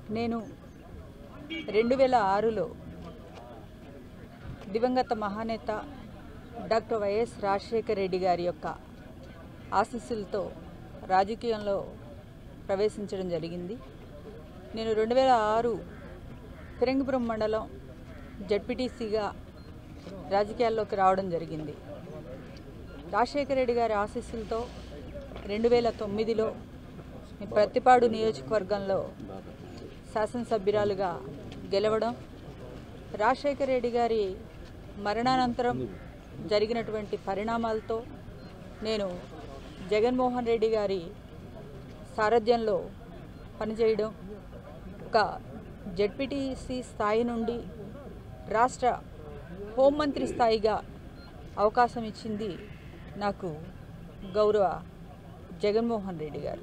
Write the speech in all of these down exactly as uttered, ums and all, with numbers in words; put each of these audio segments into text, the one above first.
నేను రెండు వేల ఆరులో దివంగత మహానేత డాక్టర్ వైఎస్ రాజశేఖర రెడ్డి గారి యొక్క ఆశీస్సులతో రాజకీయంలో ప్రవేశించడం జరిగింది. నేను రెండు వేల ఆరు ఫిరంగిపురం మండలం జడ్పీటీసీగా రాజకీయాల్లోకి రావడం జరిగింది. రాజశేఖర రెడ్డి గారి ఆశీస్సులతో రెండు వేల తొమ్మిదిలో ప్రతిపాడు నియోజకవర్గంలో శాసనసభ్యురాలుగా గెలవడం, రాజశేఖర రెడ్డి గారి మరణానంతరం జరిగినటువంటి పరిణామాలతో నేను జగన్మోహన్ రెడ్డి గారి సారథ్యంలో పనిచేయడం, ఒక జడ్పీటీసీ స్థాయి నుండి రాష్ట్ర హోంమంత్రి స్థాయిగా అవకాశం ఇచ్చింది నాకు గౌరవ జగన్మోహన్ రెడ్డి గారు.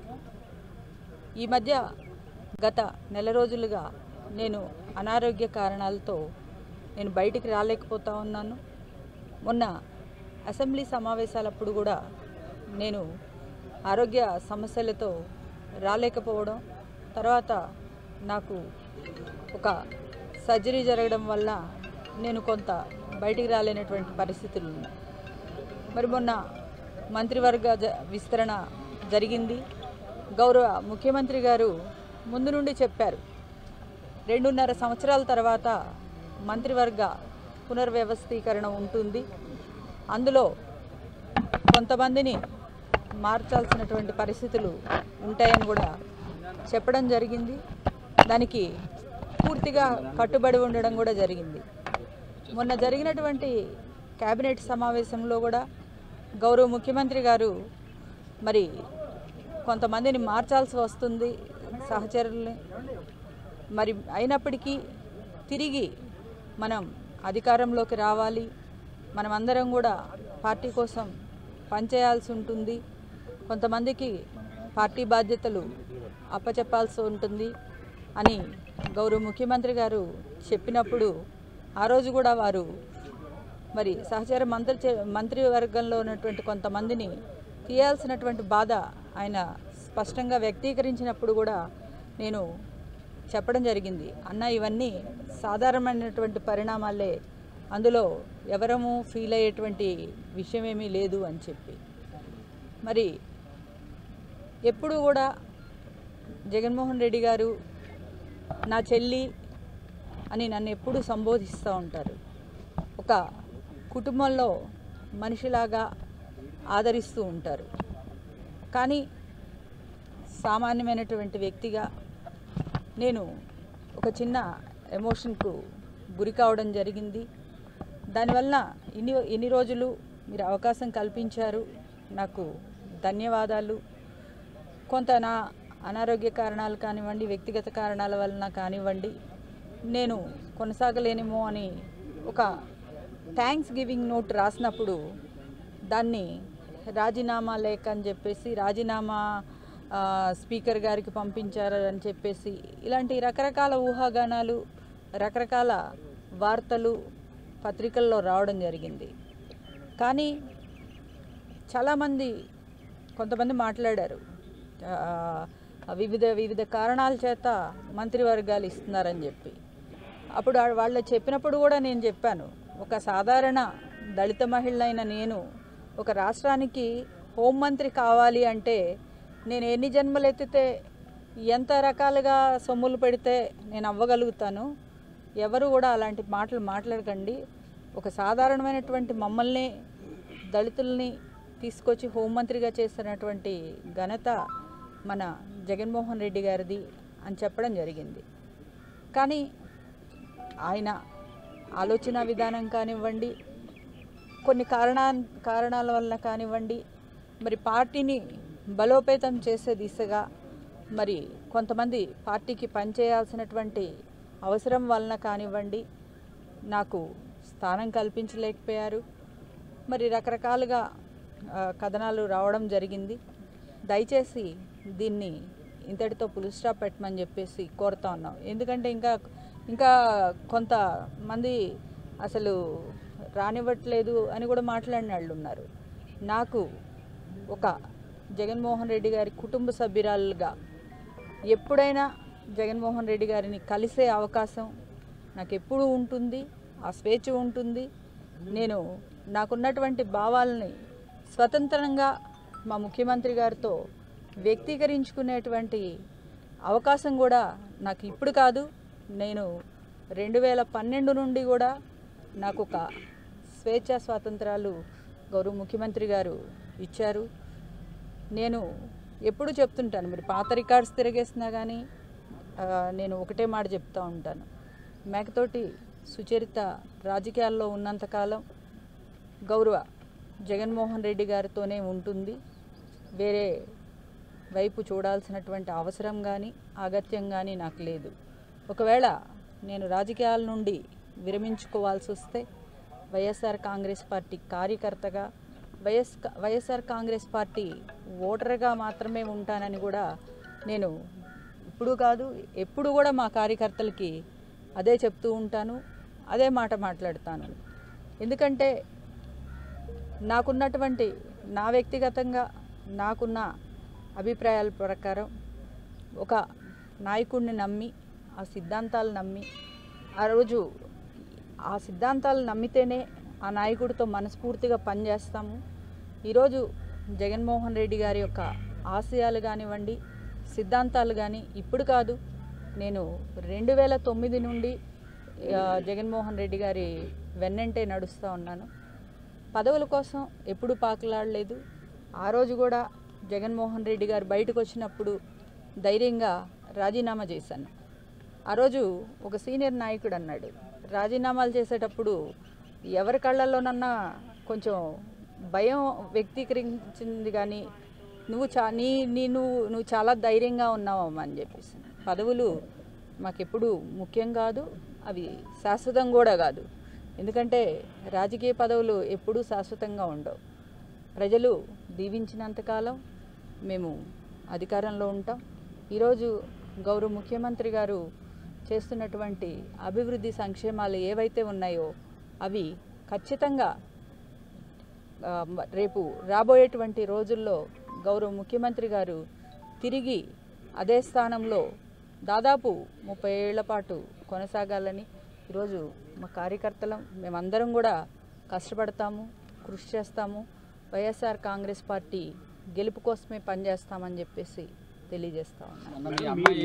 ఈ మధ్య గత నెల రోజులుగా నేను అనారోగ్య కారణాలతో నేను బయటికి రాలేకపోతా ఉన్నాను. మొన్న అసెంబ్లీ సమావేశాలప్పుడు కూడా నేను ఆరోగ్య సమస్యలతో రాలేకపోవడం, తర్వాత నాకు ఒక సర్జరీ జరగడం వల్ల నేను కొంత బయటికి రాలేనటువంటి పరిస్థితులు ఉన్నాయి. మరి మొన్న మంత్రివర్గ విస్తరణ జరిగింది. గౌరవ ముఖ్యమంత్రి గారు ముందు నుండి చెప్పారు, రెండున్నర సంవత్సరాల తర్వాత మంత్రివర్గ పునర్వ్యవస్థీకరణ ఉంటుంది, అందులో కొంతమందిని మార్చాల్సినటువంటి పరిస్థితులు ఉంటాయని కూడా చెప్పడం జరిగింది. దానికి పూర్తిగా కట్టుబడి ఉండడం కూడా జరిగింది. మొన్న జరిగినటువంటి కేబినెట్ సమావేశంలో కూడా గౌరవ ముఖ్యమంత్రి గారు మరి కొంతమందిని మార్చాల్సి వస్తుంది సహచరుల్ని, మరి అయినప్పటికీ తిరిగి మనం అధికారంలోకి రావాలి, మనమందరం కూడా పార్టీ కోసం పనిచేయాల్సి ఉంటుంది, కొంతమందికి పార్టీ బాధ్యతలు అప్పచెప్పాల్సి ఉంటుంది అని గౌరవ ముఖ్యమంత్రి గారు చెప్పినప్పుడు ఆ రోజు కూడా వారు మరి సహచర మంత్రి మంత్రివర్గంలో ఉన్నటువంటి కొంతమందిని తీయాల్సినటువంటి బాధ ఆయన స్పష్టంగా వ్యక్తీకరించినప్పుడు కూడా నేను చెప్పడం జరిగింది, అన్న ఇవన్నీ సాధారణమైనటువంటి పరిణామాలే, అందులో ఎవరము ఫీల్ అయ్యేటువంటి విషయమేమీ లేదు అని చెప్పి. మరి ఎప్పుడు కూడా జగన్మోహన్ రెడ్డి గారు నా చెల్లి అని నన్ను ఎప్పుడు సంబోధిస్తూ ఉంటారు. ఒక కుటుంబంలో మనిషిలాగా ఆదరిస్తూ ఉంటారు. కానీ సామాన్యమైనటువంటి వ్యక్తిగా నేను ఒక చిన్న ఎమోషన్కు గురి కావడం జరిగింది. దానివల్ల ఇన్ని ఇన్ని రోజులు మీరు అవకాశం కల్పించారు, నాకు ధన్యవాదాలు. కొంత నా అనారోగ్య కారణాలు కానివ్వండి, వ్యక్తిగత కారణాల వలన కానివ్వండి, నేను కొనసాగలేనేమో అని ఒక థ్యాంక్స్ గివింగ్ నోట్ రాసినప్పుడు దాన్ని రాజీనామా లేఖ అని చెప్పేసి రాజీనామా స్పీకర్ గారికి పంపించారు అని చెప్పేసి ఇలాంటి రకరకాల ఊహాగానాలు, రకరకాల వార్తలు పత్రికల్లో రావడం జరిగింది. కానీ చాలామంది కొంతమంది మాట్లాడారు, వివిధ వివిధ కారణాల చేత మంత్రివర్గాలు ఇస్తున్నారని చెప్పి. అప్పుడు వాళ్ళు చెప్పినప్పుడు కూడా నేను చెప్పాను, ఒక సాధారణ దళిత మహిళ అయిన నేను ఒక రాష్ట్రానికి హోంమంత్రి కావాలి అంటే నేను ఎన్ని జన్మలు ఎత్తితే ఎంత రకాలుగా సొమ్ములు పెడితే నేను అవ్వగలుగుతాను. ఎవరు కూడా అలాంటి మాటలు మాట్లాడకండి. ఒక సాధారణమైనటువంటి మమ్మల్ని దళితుల్ని తీసుకొచ్చి హోంమంత్రిగా చేస్తున్నటువంటి ఘనత మన జగన్మోహన్ రెడ్డి గారిది అని చెప్పడం జరిగింది. కానీ ఆయన ఆలోచన విధానం కానివ్వండి, కొన్ని కారణా కారణాల వల్ల కానివ్వండి, మరి పార్టీని బలోపేతం చేసే దిశగా మరి కొంతమంది పార్టీకి పనిచేయాల్సినటువంటి అవసరం వలన కానివ్వండి నాకు స్థానం కల్పించలేకపోయారు. మరి రకరకాలుగా కథనాలు రావడం జరిగింది. దయచేసి దీన్ని ఇంతటితో ఫుల్ స్టాప్ పెట్టమని చెప్పేసి కోరుతా ఉన్నాం. ఎందుకంటే ఇంకా ఇంకా కొంతమంది అసలు రానివ్వట్లేదు అని కూడా మాట్లాడిన వాళ్ళు ఉన్నారు. నాకు ఒక జగన్మోహన్ రెడ్డి గారి కుటుంబ సభ్యురాలుగా ఎప్పుడైనా జగన్మోహన్ రెడ్డి గారిని కలిసే అవకాశం నాకు ఎప్పుడూ ఉంటుంది, ఆ స్వేచ్ఛ ఉంటుంది. నేను నాకున్నటువంటి భావాలని స్వతంత్రంగా మా ముఖ్యమంత్రి గారితో వ్యక్తీకరించుకునేటువంటి అవకాశం కూడా నాకు ఇప్పుడు కాదు, నేను రెండు వేల పన్నెండు నుండి కూడా నాకు ఒక స్వేచ్ఛ స్వాతంత్రాలు గౌరవ ముఖ్యమంత్రి గారు ఇచ్చారు. నేను ఎప్పుడు చెప్తుంటాను, మీరు పాత రికార్డ్స్ తిరిగేసినా కానీ నేను ఒకటే మాట చెప్తూ ఉంటాను, మేకతోటి సుచరిత రాజకీయాల్లో ఉన్నంతకాలం గౌరవ జగన్మోహన్ రెడ్డి గారితోనే ఉంటుంది. వేరే వైపు చూడాల్సినటువంటి అవసరం కానీ అగత్యం కానీ నాకు లేదు. ఒకవేళ నేను రాజకీయాల నుండి విరమించుకోవాల్సి వస్తే వైఎస్ఆర్ కాంగ్రెస్ పార్టీ కార్యకర్తగా, వైఎస్ వైఎస్ఆర్ కాంగ్రెస్ పార్టీ ఓటర్గా మాత్రమే ఉంటానని కూడా నేను ఇప్పుడు కాదు ఎప్పుడు కూడా మా కార్యకర్తలకి అదే చెప్తూ ఉంటాను, అదే మాట మాట్లాడతాను. ఎందుకంటే నాకున్నటువంటి నా వ్యక్తిగతంగా నాకున్న అభిప్రాయాల ప్రకారం ఒక నాయకుడిని నమ్మి, ఆ సిద్ధాంతాలు నమ్మి, ఆ రోజు ఆ సిద్ధాంతాలు నమ్మితేనే ఆ నాయకుడితో మనస్ఫూర్తిగా పనిచేస్తాము. ఈరోజు జగన్మోహన్ రెడ్డి గారి యొక్క ఆశయాలు కానివ్వండి, సిద్ధాంతాలు కానీ ఇప్పుడు కాదు, నేను రెండు వేల తొమ్మిది నుండి జగన్మోహన్ రెడ్డి గారి వెన్నంటే నడుస్తూ ఉన్నాను. పదవుల కోసం ఎప్పుడు పాకులాడలేదు. ఆ రోజు కూడా జగన్మోహన్ రెడ్డి గారు బయటకు వచ్చినప్పుడు ధైర్యంగా రాజీనామా చేశాను. ఆ రోజు ఒక సీనియర్ నాయకుడు అన్నాడు, రాజీనామాలు చేసేటప్పుడు ఎవరి కళ్ళల్లోనన్నా కొంచెం భయం వ్యక్తీకరించింది కానీ నువ్వు చా నీ నీ నువ్వు నువ్వు చాలా ధైర్యంగా ఉన్నావమ్మా అని చెప్పేసి. పదవులు మాకెప్పుడు ముఖ్యం కాదు, అవి శాశ్వతం కూడా కాదు. ఎందుకంటే రాజకీయ పదవులు ఎప్పుడూ శాశ్వతంగా ఉండవు. ప్రజలు దీవించినంతకాలం మేము అధికారంలో ఉంటాం. ఈరోజు గౌరవ ముఖ్యమంత్రి గారు చేస్తున్నటువంటి అభివృద్ధి సంక్షేమాలు ఏవైతే ఉన్నాయో అవి ఖచ్చితంగా రేపు రాబోయేటువంటి రోజుల్లో గౌరవ ముఖ్యమంత్రి గారు తిరిగి అదే స్థానంలో దాదాపు ముప్పై ఏళ్ల పాటు కొనసాగాలని ఈరోజు మా కార్యకర్తలం మేమందరం కూడా కష్టపడతాము, కృషి చేస్తాము. వైఎస్ఆర్ కాంగ్రెస్ పార్టీ గెలుపు కోసమే పనిచేస్తామని చెప్పేసి తెలియజేస్తా ఉన్నాను.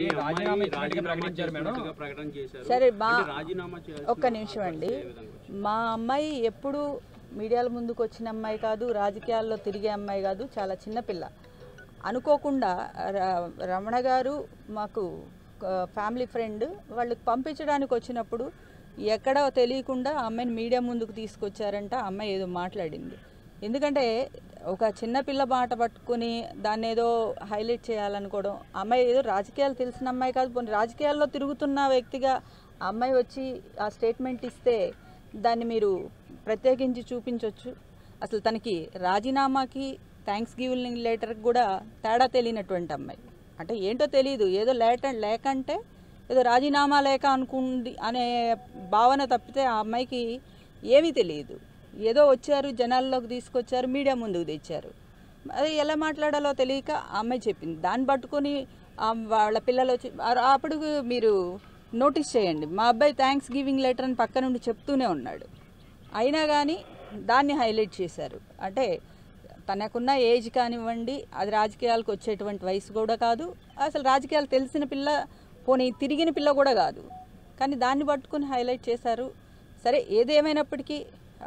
సరే, మా ఒక్క నిమిషం అండి. మా అమ్మాయి ఎప్పుడు మీడియాల ముందుకు వచ్చిన అమ్మాయి కాదు, రాజకీయాల్లో తిరిగే అమ్మాయి కాదు, చాలా చిన్నపిల్ల. అనుకోకుండా రమణ గారు మాకు ఫ్యామిలీ ఫ్రెండ్, వాళ్ళకి పంపించడానికి వచ్చినప్పుడు ఎక్కడో తెలియకుండా అమ్మాయిని మీడియా ముందుకు తీసుకొచ్చారంట. అమ్మాయి ఏదో మాట్లాడింది. ఎందుకంటే ఒక చిన్నపిల్ల మాట పట్టుకుని దాన్ని ఏదో హైలైట్ చేయాలనుకోవడం, అమ్మాయి ఏదో రాజకీయాలు తెలిసిన అమ్మాయి కాదు, పోనీ రాజకీయాల్లో తిరుగుతున్న వ్యక్తిగా అమ్మాయి వచ్చి ఆ స్టేట్మెంట్ ఇస్తే దాన్ని మీరు ప్రత్యేకించి చూపించవచ్చు. అసలు తనకి రాజీనామాకి థ్యాంక్స్ గివింగ్ లెటర్కి కూడా తేడా తెలియనటువంటి అమ్మాయి. అంటే ఏంటో తెలియదు, ఏదో లేట లేకంటే ఏదో రాజీనామా లేక అనుకుంది అనే భావన తప్పితే ఆ అమ్మాయికి ఏమీ తెలియదు. ఏదో వచ్చారు, జనాల్లోకి తీసుకొచ్చారు, మీడియా ముందుకు తెచ్చారు. అది ఎలా మాట్లాడాలో తెలియక ఆ అమ్మాయి చెప్పింది. దాన్ని పట్టుకొని వాళ్ళ పిల్లలు వచ్చి అప్పుడు మీరు నోటీస్ చేయండి, మా అబ్బాయి థ్యాంక్స్ గివింగ్ లెటర్ అని పక్క నుండి చెప్తూనే ఉన్నాడు. అయినా కానీ దాన్ని హైలైట్ చేశారు. అంటే తనకున్న ఏజ్ కానివ్వండి, అది రాజకీయాలకు వచ్చేటువంటి వయసు కూడా కాదు, అసలు రాజకీయాలు తెలిసిన పిల్ల, పోనీ తిరిగిన పిల్ల కూడా కాదు. కానీ దాన్ని పట్టుకుని హైలైట్ చేశారు. సరే, ఏదేమైనప్పటికీ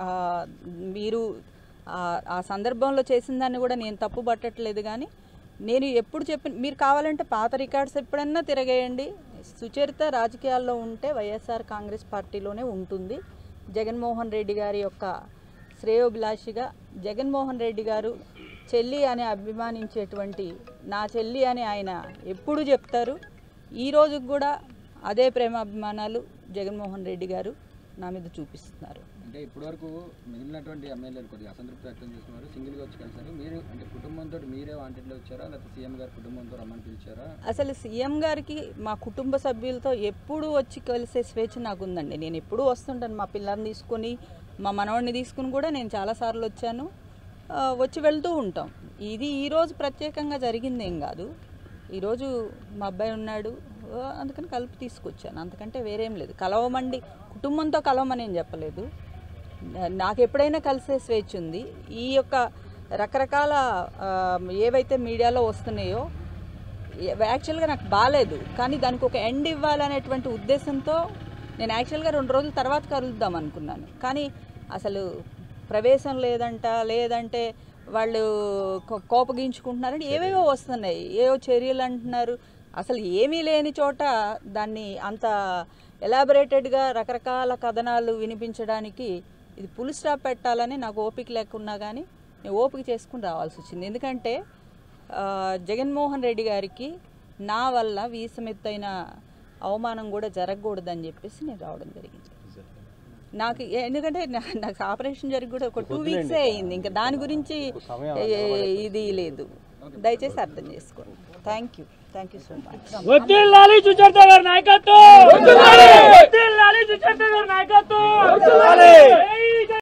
మీరు ఆ సందర్భంలో చేసిన దాన్ని కూడా నేను తప్పు పట్టట్లేదు. కానీ నేను ఎప్పుడు చెప్పిన, మీరు కావాలంటే పాత రికార్డ్స్ ఎప్పుడన్నా తిరగేయండి. సుచరిత రాజకీయాల్లో ఉంటే వైఎస్ఆర్ కాంగ్రెస్ పార్టీలోనే ఉంటుంది. జగన్మోహన్ రెడ్డి గారి యొక్క శ్రేయోభిలాషిగా, జగన్మోహన్ రెడ్డి గారు చెల్లి అని అభిమానించేటువంటి నా చెల్లి అని ఆయన ఎప్పుడు చెప్తారు. ఈ రోజుకు కూడా అదే ప్రేమాభిమానాలు జగన్మోహన్ రెడ్డి గారు నా మీద చూపిస్తున్నారు. అంటే ఇప్పటివరకు మిగిలినటువంటి ఎమ్మెల్యేలు కొద్దిగా అసంతృప్తి వ్యక్తం చేస్తున్నారు, సింగిల్గా వచ్చి కలిసారు. మీరు అంటే కుటుంబంతో మీరే వాంటెడ్లో వచ్చారా, లేకపోతే సీఎం గారు కుటుంబంతో రమ్మని పిలిచారా? అసలు సీఎం గారికి మా కుటుంబ సభ్యులతో ఎప్పుడు వచ్చి కలిసే స్వేచ్ఛ నాకు ఉందండి. నేను ఎప్పుడూ వస్తుంటాను, మా పిల్లల్ని తీసుకొని, మా మనవాడిని తీసుకుని కూడా నేను చాలాసార్లు వచ్చాను, వచ్చి వెళ్తూ ఉంటాం. ఇది ఈరోజు ప్రత్యేకంగా జరిగింది ఏం కాదు. ఈరోజు మా అబ్బాయి ఉన్నాడు, అందుకని కలిపి తీసుకొచ్చాను, అంతకంటే వేరేం లేదు. కలవమండి కుటుంబంతో కలవమని ఏం చెప్పలేదు. నాకు ఎప్పుడైనా కలిసే స్వేచ్ఛ ఉంది. ఈ యొక్క రకరకాల ఏవైతే మీడియాలో వస్తున్నాయో యాక్చువల్గా నాకు బాగాలేదు, కానీ దానికి ఒక ఎండ్ ఇవ్వాలనేటువంటి ఉద్దేశంతో నేను యాక్చువల్గా రెండు రోజుల తర్వాత కలుద్దాం అనుకున్నాను. కానీ అసలు ప్రవేశం లేదంట, లేదంటే వాళ్ళు కోపగించుకుంటున్నారంటే ఏవేవో వస్తున్నాయి, ఏవో చర్యలు అంటున్నారు. అసలు ఏమీ లేని చోట దాన్ని అంత ఎలాబరేటెడ్గా రకరకాల కథనాలు వినిపించడానికి ఇది ఫుల్ స్టాప్ పెట్టాలని నాకు ఓపిక లేకున్నా కానీ నేను ఓపిక చేసుకుని రావాల్సి వచ్చింది. ఎందుకంటే జగన్మోహన్ రెడ్డి గారికి నా వల్ల వీసమెత్తైన అవమానం కూడా జరగకూడదని చెప్పేసి నేను రావడం జరిగింది. నాకు ఎందుకంటే నాకు ఆపరేషన్ జరిగి కూడా ఒక టూ వీక్సే అయింది, ఇంకా దాని గురించి ఇది లేదు. దయచేసి అర్థం చేసుకోండి. Thank you thank you so much.